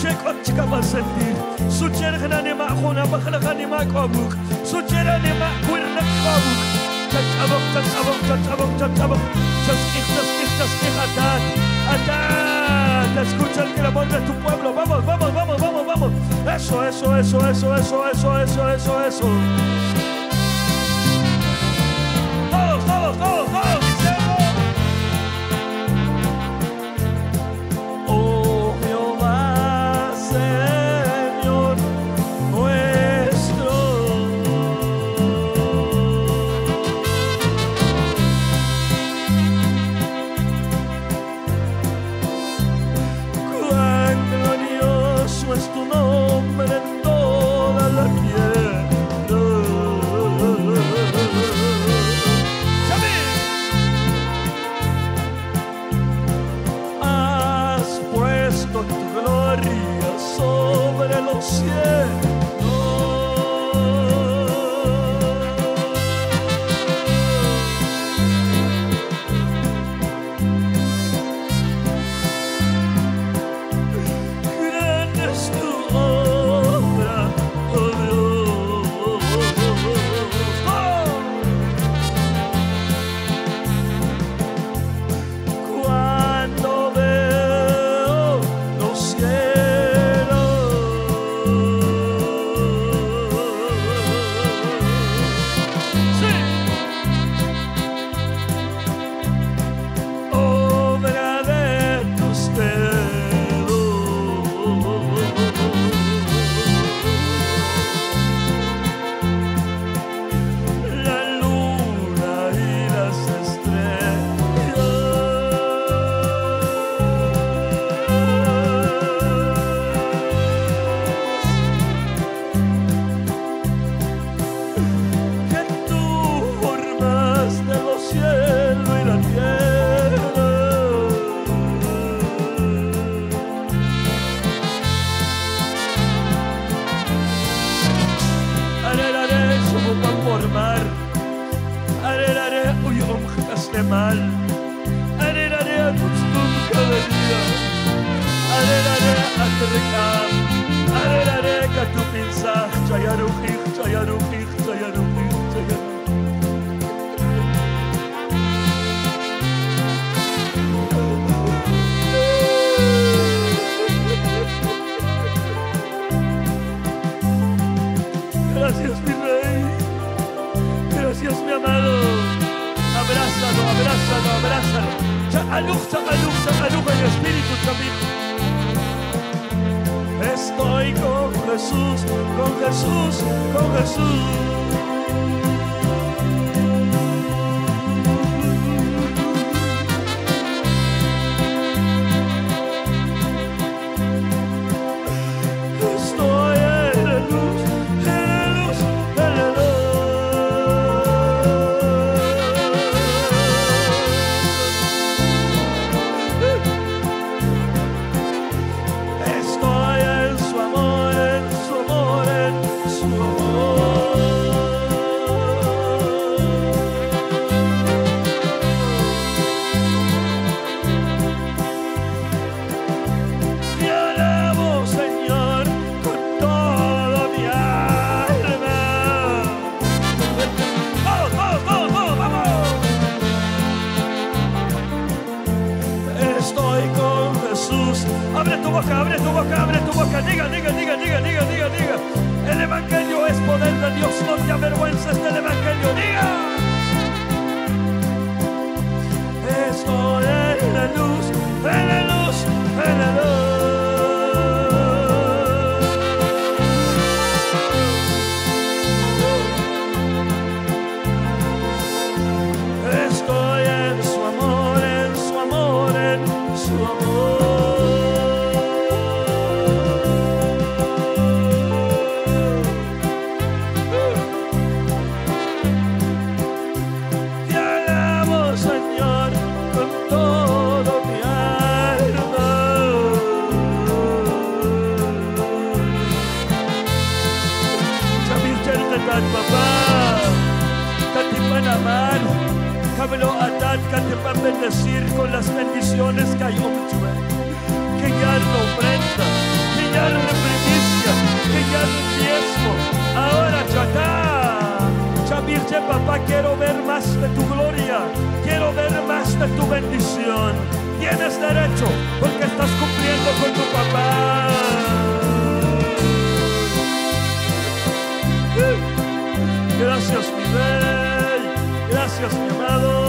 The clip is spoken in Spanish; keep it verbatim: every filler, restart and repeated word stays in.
Chica va a sentir. Su chergana ne ma jona baja ne ma kabuk. Su chera ne ma kuirna kabuk. Chachabok, chachabok, chachabok, chachabok. Chasquij, chasquij, chasquij, atad. Atad. Escucha el clamor de tu pueblo. Vamos, vamos, vamos, vamos, vamos. Eso, eso, eso, eso, eso, eso, eso, eso, eso. Todos, todos, todos, todos. Gracias, mi rey. Gracias, mi amado. Abrázalo, abrázalo, abrázalo. Cha'aluj, cha'aluj, cha'aluj en espíritu, chamijo. Estoy con Jesús, con Jesús, con Jesús. Abre tu boca, abre tu boca, abre tu boca. Diga, diga, diga, diga, diga, diga, diga. El evangelio es poder de Dios. No te avergüences del evangelio. Diga. Estoy en la luz, en la luz, en la luz. Estoy en su amor, en su amor, en su amor. Cámelo atad, que te va a bendecir con las bendiciones que hay hombre. Que ya no ofrenda, que ya darle primicia, que darle diezmo. Ahora, Chacá, Chavirche, papá, quiero ver más de tu gloria, quiero ver más de tu bendición. Tienes derecho, porque estás cumpliendo con tu papá. Gracias, mi rey. Gracias, mi amado.